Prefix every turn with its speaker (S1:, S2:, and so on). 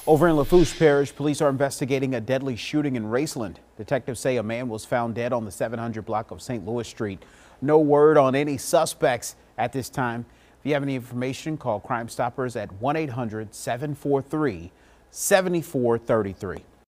S1: Over in Lafourche Parish, police are investigating a deadly shooting in Raceland. Detectives say a man was found dead on the 700 block of St. Louis Street. No word on any suspects at this time. If you have any information, call Crime Stoppers at 1-800-743-7433.